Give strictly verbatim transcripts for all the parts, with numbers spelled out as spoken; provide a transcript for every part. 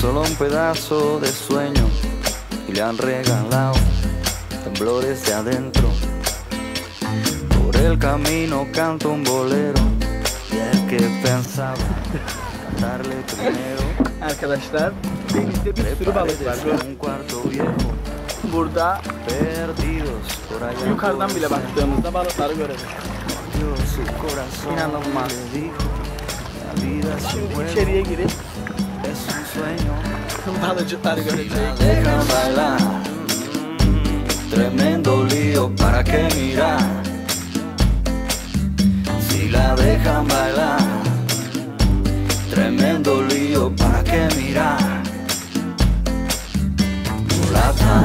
solo un pedazo de sueño y le han regalado temblores de adentro. Por el camino canto un bolero y el que pensaba cantarle primero. Arkadaşlar denizde bir sürü balık var. Un cuarto viejo, Burada perdidos por allá. yukarıdan bile baktığımızda balıkları görebiliriz. Dio su corazón, İnanılmaz. le dijo, la vida es un Şimdi juego, içeriye girip es un sueño. balıcıkları göreceğiz. Dejan bailar, mm, tremendo lío, ¿para qué mirar? Si la dejan bailar, tremendo lío, ¿para qué mirar? Mulata,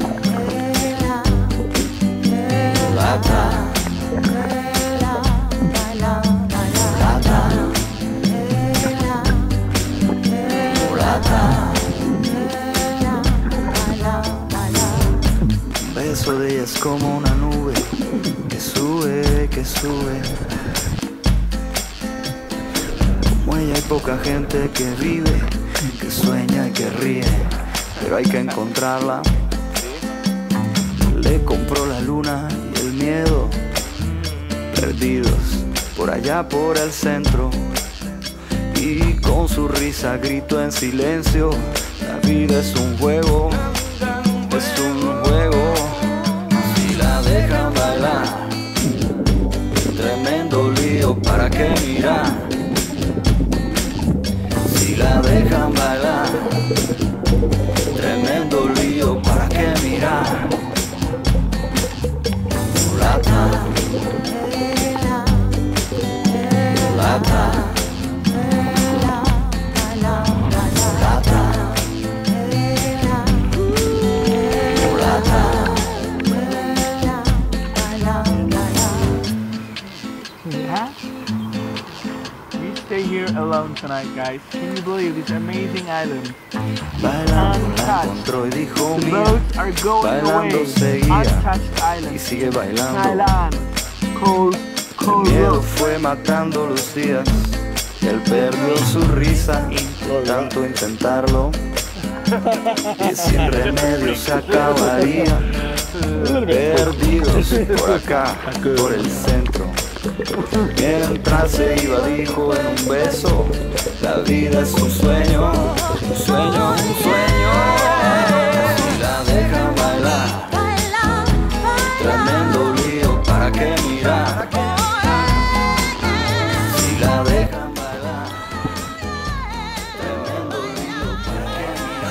mulata, mulata. Un beso de ella es como una nube que sube, que sube. Como ella hay poca gente que vive, que sueña y que ríe, pero hay que encontrarla. Le compró la luna y el miedo, perdidos por allá por el centro. Y con su risa grito en silencio, la vida es un juego, es un juego. Si la dejan bailar, tremendo lío, ¿para qué mirar? Si la dejan bailar, tremendo lío, ¿para qué mirar? Mulata, mulata, We stay here alone tonight, guys. Can you believe this amazing island? bailando la encontró y dijo The mía, boats are going bailando away. seguía Untouched y island. sigue bailando. Thailand. Cold, El cold miedo rock. fue matando los días, él perdió su risa, tanto intentarlo, y sin remedio se acabaría. Perdidos por acá, por el centro. Mientras se iba dijo en un beso, la vida es un sueño, un sueño, un sueño. Si la dejan bailar, tremendo lío, ¿para qué mirar? Si la dejan bailar, tremendo lío, ¿para qué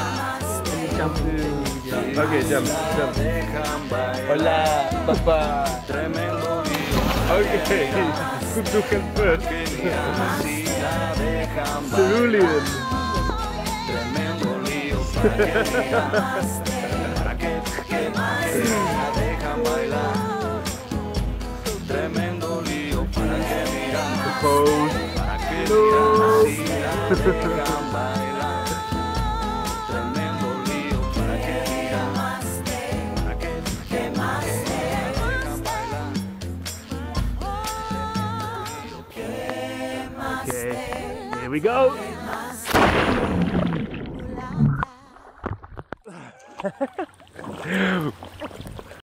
mirar? Okay, jump, La jump. dejan bailar, Hola, papá. tremendo lío. Okay, good looking first. Si la dejan Cerulean. bailar, tremendo lío, ¿para qué mirar? ¿Para qué, qué más? Si la dejan bailar, tremendo lío, ¿para qué mirar? Pose. ¿Para qué mirar? Si la dejan bailar, tremendo lío, ¿para qué mirar? ¿Para qué, qué más? Si la dejan bailar, Okay, here we go.